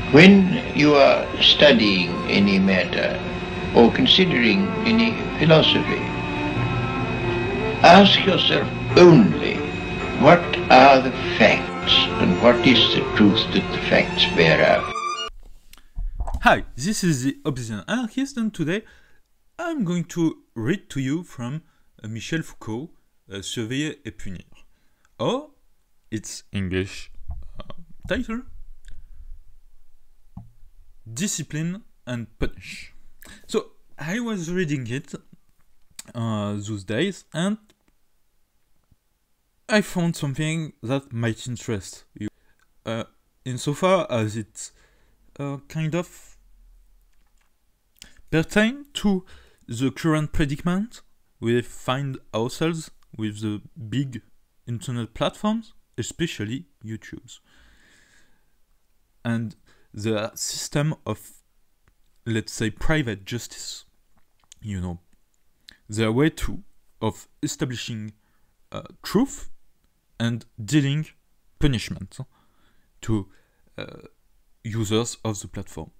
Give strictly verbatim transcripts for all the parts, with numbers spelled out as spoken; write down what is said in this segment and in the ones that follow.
When you are studying any matter or considering any philosophy, ask yourself only what are the facts and what is the truth that the facts bear out. Hi, this is the Obsidian Anarchist, and today I'm going to read to you from uh, Michel Foucault, uh, Surveiller et Punir, or its English uh, title, Discipline and Punish. So I was reading it uh, those days, and I found something that might interest you, uh, insofar as it uh, kind of pertain to the current predicament we find ourselves with the big internet platforms, especially YouTube's, and the system of, let's say, private justice. You know, their way to of establishing uh, truth and dealing punishment to uh, users of the platform.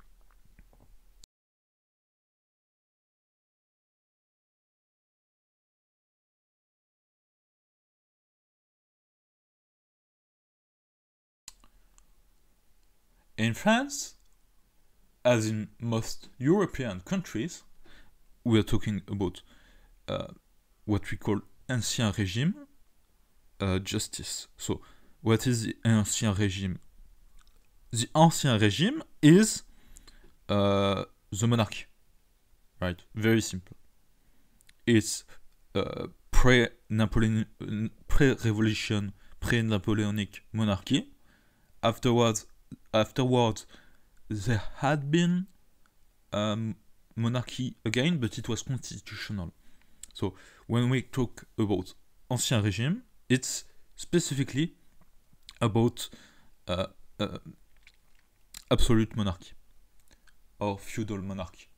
In France, as in most European countries, we are talking about uh, what we call ancien régime uh, justice. So, what is the ancien régime? The ancien régime is uh, the monarchy, right? Very simple. It's uh, pre-Napoleon, pre-revolution, pre-Napoleonic monarchy. Afterwards, afterwards, there had been um, monarchy again, but it was constitutional. So when we talk about ancien régime, it's specifically about uh, uh, absolute monarchy or feudal monarchy.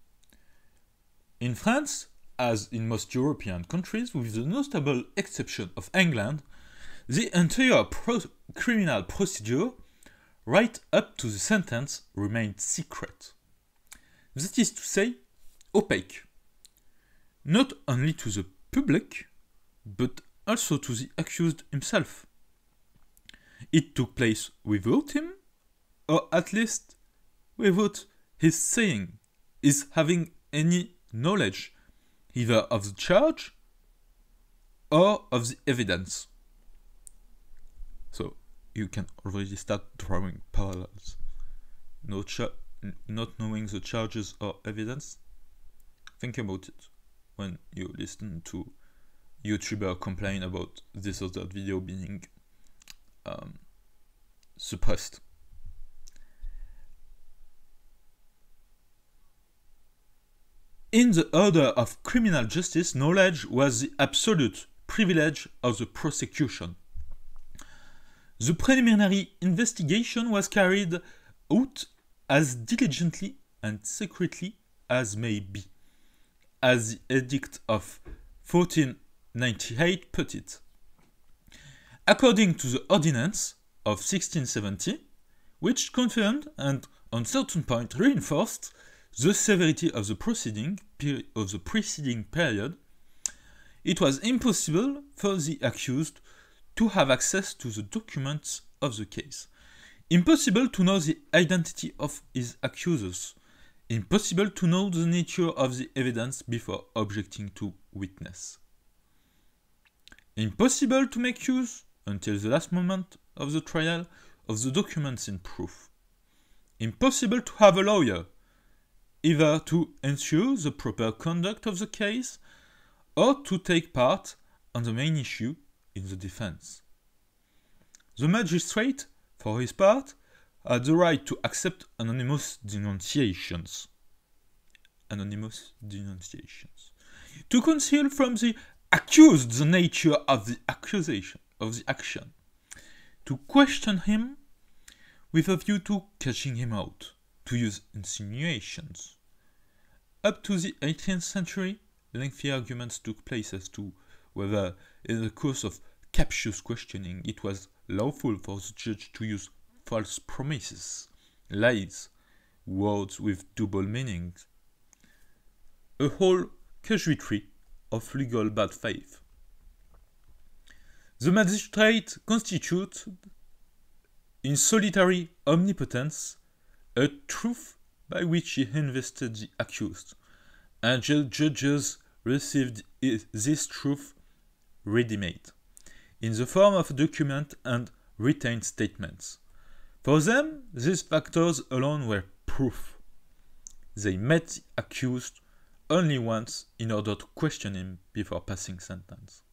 In France, as in most European countries, with the notable exception of England, the entire pro- criminal procedure right up to the sentence remained secret. That is to say, opaque, not only to the public, but also to the accused himself. It took place without him, or at least without his saying, his having any knowledge, either of the charge or of the evidence. So you can already start drawing parallels. No cha- not knowing the charges or evidence. Think about it when you listen to YouTuber complain about this or that video being um, suppressed. In the order of criminal justice, knowledge was the absolute privilege of the prosecution. The preliminary investigation was carried out as diligently and secretly as may be, as the Edict of fourteen ninety-eight put it. According to the Ordinance of sixteen seventy, which confirmed and on certain points reinforced the severity of the proceeding of the preceding period, it was impossible for the accused to have access to the documents of the case. Impossible to know the identity of his accusers. Impossible to know the nature of the evidence before objecting to witness. Impossible to make use, until the last moment of the trial, of the documents in proof. Impossible to have a lawyer, either to ensure the proper conduct of the case or to take part on the main issue in the defense. The magistrate, for his part, had the right to accept anonymous denunciations. Anonymous denunciations. To conceal from the accused the nature of the accusation, of the action. To question him with a view to catching him out. To use insinuations. Up to the eighteenth century, lengthy arguments took place as to whether, in the course of captious questioning, it was lawful for the judge to use false promises lies, words with double meanings, a whole casuistry of legal bad faith. The magistrate constituted, in solitary omnipotence, a truth by which he invested the accused, and the judges received this truth ready-made, in the form of document and written statements. For them, these factors alone were proof. They met the accused only once in order to question him before passing sentence.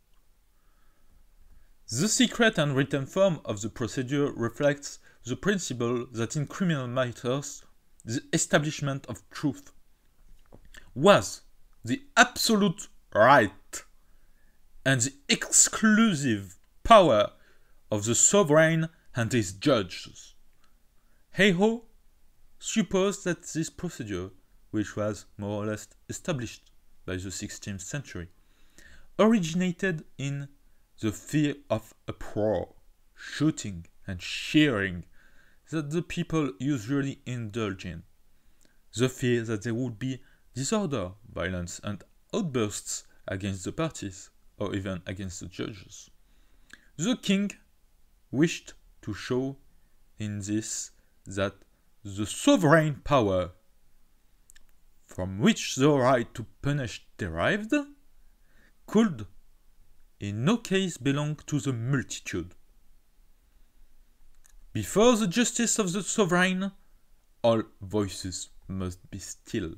The secret and written form of the procedure reflects the principle that in criminal matters, the establishment of truth was the absolute right and the exclusive power of the sovereign and his judges. Hayhoe supposed that this procedure, which was more or less established by the sixteenth century, originated in the fear of uproar, shooting, and shearing that the people usually indulge in, the fear that there would be disorder, violence, and outbursts against the parties, or even against the judges. The king wished to show in this that the sovereign power from which the right to punish derived could in no case belong to the multitude. Before the justice of the sovereign, all voices must be still.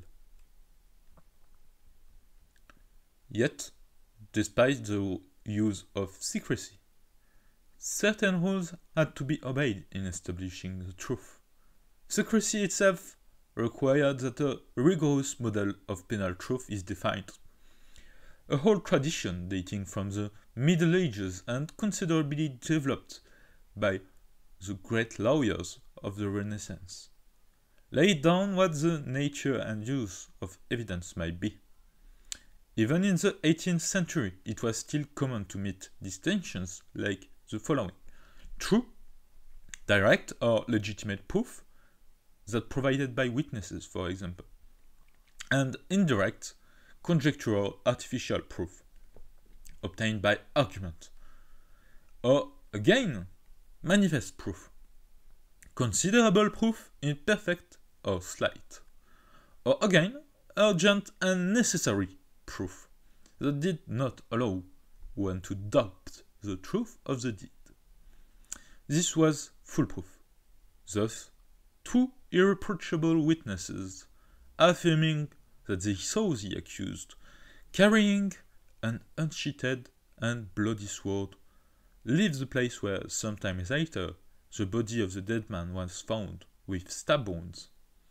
Yet, despite the use of secrecy, certain rules had to be obeyed in establishing the truth. Secrecy itself required that a rigorous model of penal truth is defined. A whole tradition dating from the Middle Ages and considerably developed by the great lawyers of the Renaissance laid down what the nature and use of evidence might be. Even in the eighteenth century, it was still common to meet distinctions like the following: true, direct or legitimate proof, that provided by witnesses, for example, and indirect, conjectural, artificial proof, obtained by argument, or again, manifest proof, considerable proof, imperfect or slight, or again, urgent and necessary proof that did not allow one to doubt the truth of the deed. This was full proof, thus two irreproachable witnesses affirming that they saw the accused carrying an unsheathed and bloody sword leave the place where, sometime later, the body of the dead man was found with stab wounds.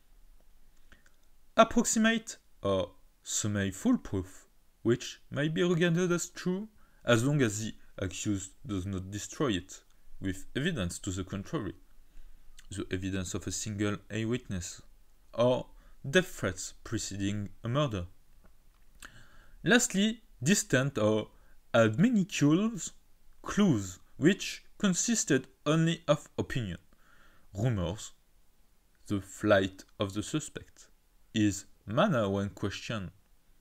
Approximate or semi-full proof, which may be regarded as true as long as the accused does not destroy it with evidence to the contrary, the evidence of a single eyewitness, or death threats preceding a murder. Lastly, distant or adminicules clues, which consisted only of opinion, rumors, the flight of the suspect, his manner when questioned.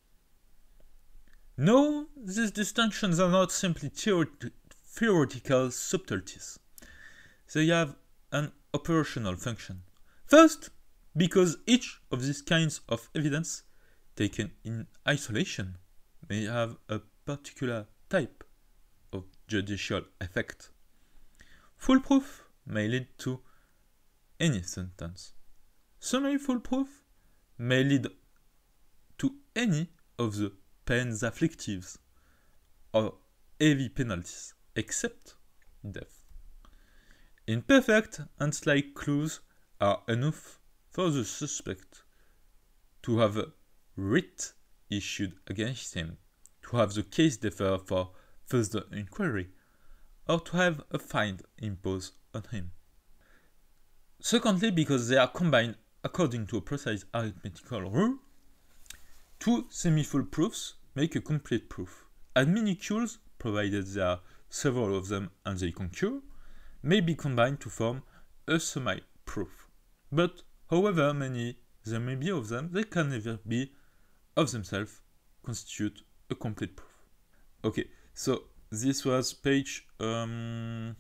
No, these distinctions are not simply theoret- theoretical subtleties. They have an operational function. First, because each of these kinds of evidence, taken in isolation, may have a particular type of judicial effect. Full proof may lead to any sentence. Semi-full proof may lead to any of the peines afflictives or heavy penalties, except death. Imperfect and slight clues are enough for the suspect to have a writ issued against him, to have the case deferred for further inquiry, or to have a fine imposed on him. Secondly, because they are combined according to a precise arithmetical rule, two semi-full proofs make a complete proof. Adminicules, provided there are several of them and they concur, may be combined to form a semi-proof. but however many there may be of them, they can never be of themselves constitute a complete proof. Okay, so this was page um,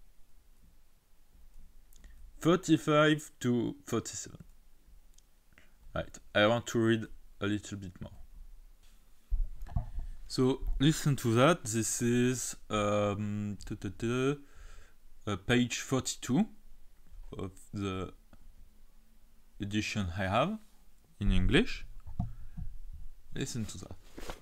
thirty-five to forty-seven. Right, I want to read a little bit more. So listen to that. This is um, uh, page forty-two of the edition I have in English. Listen to that.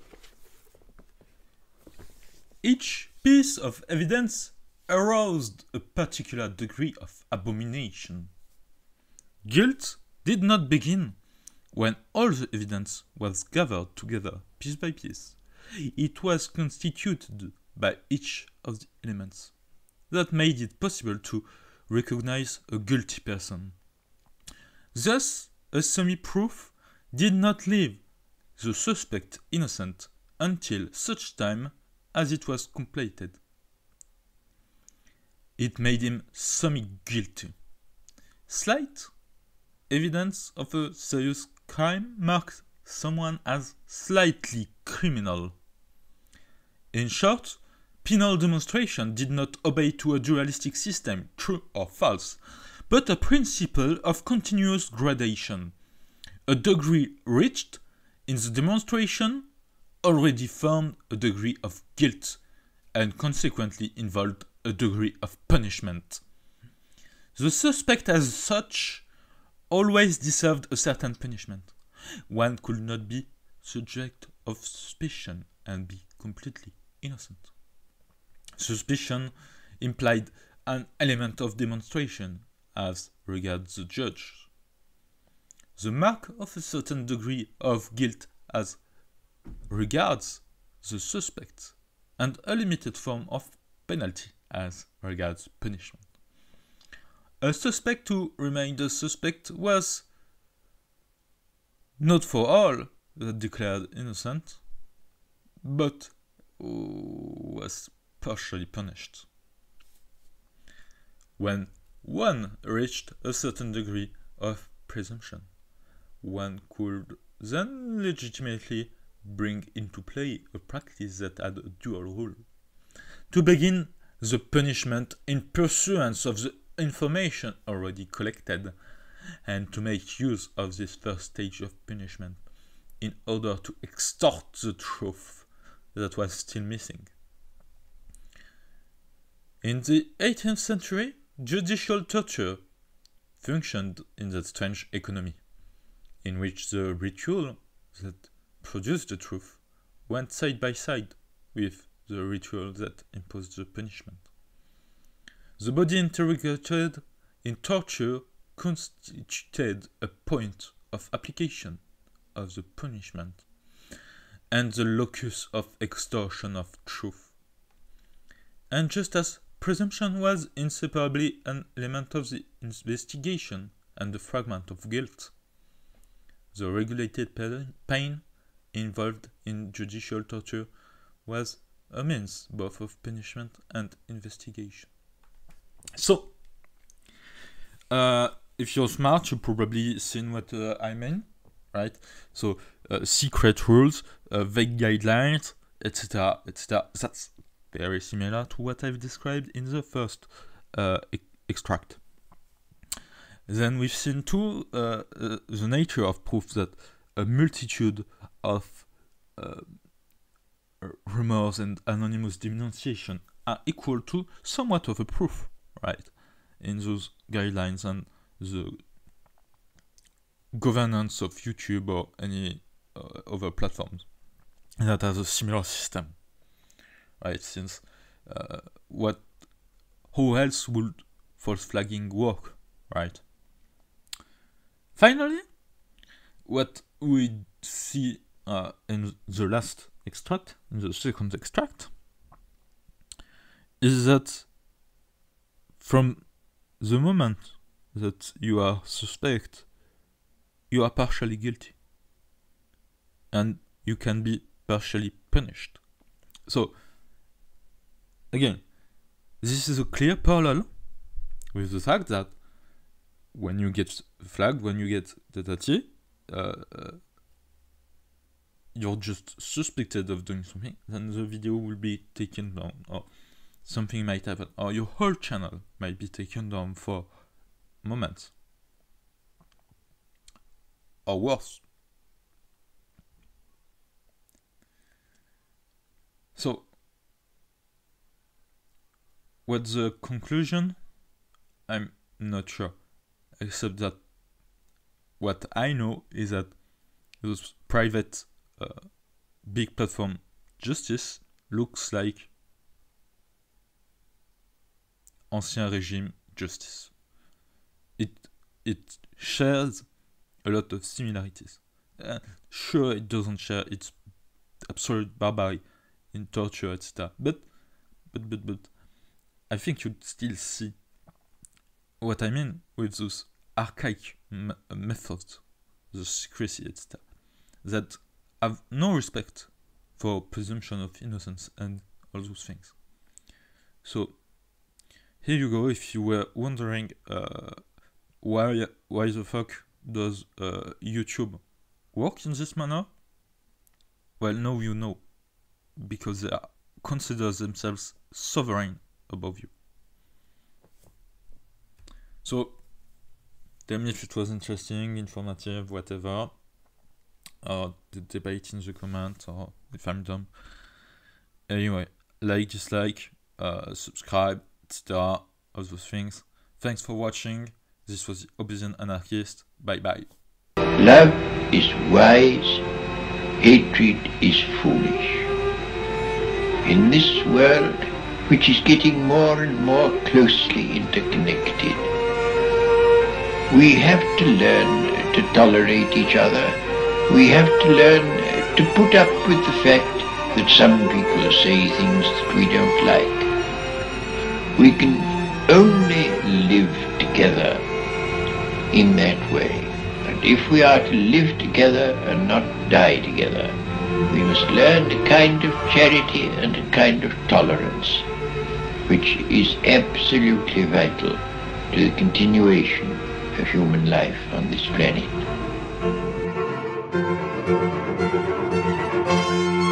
Each piece of evidence aroused a particular degree of abomination. Guilt did not begin when all the evidence was gathered together piece by piece. It was constituted by each of the elements that made it possible to recognize a guilty person. Thus, a semi-proof did not leave the suspect innocent until such time as it was completed. It made him semi-guilty. Slight evidence of a serious crime marks someone as slightly criminal. In short, penal demonstration did not obey to a dualistic system, true or false, but a principle of continuous gradation. A degree reached in the demonstration already formed a degree of guilt and consequently involved a degree of punishment. The suspect as such always deserved a certain punishment. One could not be subject of suspicion and be completely innocent. Suspicion implied an element of demonstration as regards the judge. The mark of a certain degree of guilt as regards the suspect, and a limited form of penalty as regards punishment. A suspect who remained a suspect was not for all that declared innocent, but was partially punished. When one reached a certain degree of presumption, one could then legitimately bring into play a practice that had a dual role. To begin the punishment in pursuance of the information already collected, and to make use of this first stage of punishment in order to extort the truth that was still missing. In the eighteenth century, judicial torture functioned in that strange economy, in which the ritual that produced the truth went side by side with the ritual that imposed the punishment. The body interrogated in torture constituted a point of application of the punishment and the locus of extortion of truth. And just as presumption was inseparably an element of the investigation and the fragment of guilt, the regulated pain involved in judicial torture was a means both of punishment and investigation. So, uh, if you're smart, you've probably seen what uh, I mean, right? So, uh, secret rules, uh, vague guidelines, et cetera, et cetera. That's very similar to what I've described in the first uh, e extract. Then we've seen too uh, uh, the nature of proof, that a multitude of uh, rumors and anonymous denunciation are equal to somewhat of a proof, right, in those guidelines and the governance of YouTube or any uh, other platforms that has a similar system, right? Since uh, what, how else would false flagging work, right? Finally, what we see uh, in the last extract, in the second extract, is that from the moment that you are suspect, you are partially guilty, and you can be partially punished. So, again, this is a clear parallel with the fact that when you get flagged, when you get detected, uh, uh, you're just suspected of doing something, then the video will be taken down, or something might happen, or your whole channel might be taken down for moments, or worse. So, what's the conclusion? I'm not sure, except that what I know is that those private uh, big platform justice looks like Ancien Régime justice. It it shares a lot of similarities. Uh, sure, it doesn't share its absolute barbaric in torture, et cetera. But but but but I think you'd still see what I mean with those archaic m- methods, the secrecy, et cetera, that have no respect for presumption of innocence and all those things. So here you go. If you were wondering uh, why why the fuck does uh, YouTube work in this manner, well, now you know, because they are, consider themselves sovereign above you. So tell me if it was interesting, informative, whatever, or the debate in the comments, or if I'm dumb. Anyway, like, dislike, uh, subscribe, et cetera. All those things. Thanks for watching. This was the Obsidian Anarchist. Bye bye. Love is wise, hatred is foolish. In this world, which is getting more and more closely interconnected, we have to learn to tolerate each other. We have to learn to put up with the fact that some people say things that we don't like. We can only live together in that way. And if we are to live together and not die together, we must learn a kind of charity and a kind of tolerance, which is absolutely vital to the continuation of human life on this planet.